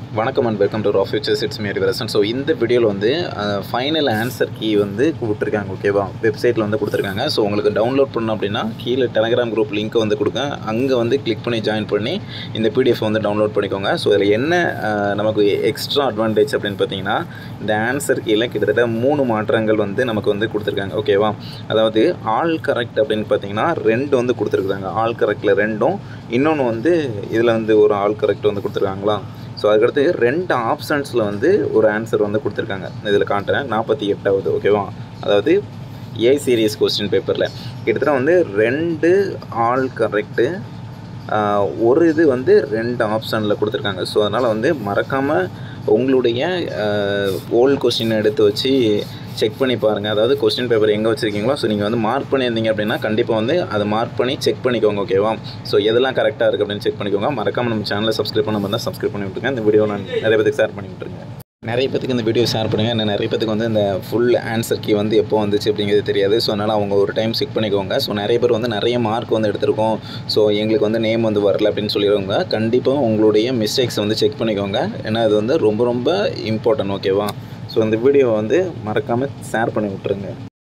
வணக்கம் and welcome to Rafutures. It's me Arivarasan. So இந்த வீடியோவில் வந்து ஃபைனல் ஆன்சர் கீ வந்து கொடுத்துருக்காங்க. ஓகேவா, வெப்சைட்டில் வந்து கொடுத்துருக்காங்க. ஸோ உங்களுக்கு டவுன்லோட் பண்ணணும் அப்படின்னா கீழே டெலகிராம் குரூப் லிங்க்கை வந்து கொடுங்க. அங்கே வந்து கிளிக் பண்ணி ஜாயின் பண்ணி இந்த பிடிஎஃப் வந்து டவுன்லோட் பண்ணிக்கோங்க. ஸோ இதில் என்ன நமக்கு எக்ஸ்ட்ரா அட்வான்டேஜ் அப்படின்னு பார்த்தீங்கன்னா, இந்த ஆன்சர் கீழே கிட்டத்தட்ட 3 மாற்றங்கள் வந்து நமக்கு வந்து கொடுத்துருக்காங்க. ஓகேவா, அதாவது ஆல் கரெக்ட் அப்படின்னு பார்த்தீங்கன்னா 2 வந்து கொடுத்துருக்குறாங்க. ஆல் கரெக்டில் 2ம், இன்னொன்று வந்து இதில் வந்து ஒரு ஆல் கரெக்ட் வந்து கொடுத்துருக்காங்களா. ஸோ அதுக்கடுத்து 2 ஆப்ஷன்ஸில் வந்து ஒரு ஆன்சர் வந்து கொடுத்துருக்காங்க. இதில் காட்டுறேன், 48வது. ஓகேவா, அதாவது ஏ சீரியஸ் கொஸ்டின் பேப்பரில் கிட்டத்தட்ட வந்து 2 ஆல் கரெக்டு, ஒரு இது வந்து 2 ஆப்ஷனில் கொடுத்துருக்காங்க. ஸோ அதனால் வந்து மறக்காமல் உங்களுடைய ஓல்டு கொஸ்டின் எடுத்து வச்சு செக் பண்ணி பாருங்கள். அதாவது கொஸ்டின் பேப்பர் எங்கே வச்சுருக்கீங்களோ, ஸோ நீங்கள் வந்து மார்க் பண்ணியிருந்தீங்க அப்படின்னா கண்டிப்பாக வந்து அதை மார்க் பண்ணி செக் பண்ணிக்கோங்க. ஓகேவா, ஸோ எதெல்லாம் கரெக்டாக இருக்குது அப்படின்னு செக் பண்ணிக்கோங்க. மறக்காமல் நம்ம சேனலை சப்ஸ்கிரைப் பண்ண தான் சப்ஸ்கிரைப் பண்ணி விட்டுருங்க. இந்த வீடியோ நான் நிறைய பேருக்கு ஷேர் பண்ணி விட்டுருங்க. நிறைய பேருக்கு இந்த வீடியோ ஷேர் பண்ணுங்கள். இன்னும் நிறைய பேருக்கு வந்து இந்த ஃபுல் ஆன்சர் கீ வந்து எப்போ வந்துச்சு அப்படிங்கிறது தெரியாது. ஸோ அதனால் அவங்க ஒரு டைம் செக் பண்ணிக்கோங்க. ஸோ நிறைய பேர் வந்து நிறைய மார்க் வந்து எடுத்திருக்கோம், ஸோ எங்களுக்கு வந்து நேம் வந்து வரல அப்படின்னு சொல்லிடுவாங்க. கண்டிப்பாக உங்களுடைய மிஸ்டேக்ஸ் வந்து செக் பண்ணிக்கோங்க. ஏன்னா இது வந்து ரொம்ப ரொம்ப இம்பார்ட்டன்ட். ஓகேவா, ஸோ இந்த வீடியோவை வந்து மறக்காமல் ஷேர் பண்ணி விட்டுருங்க.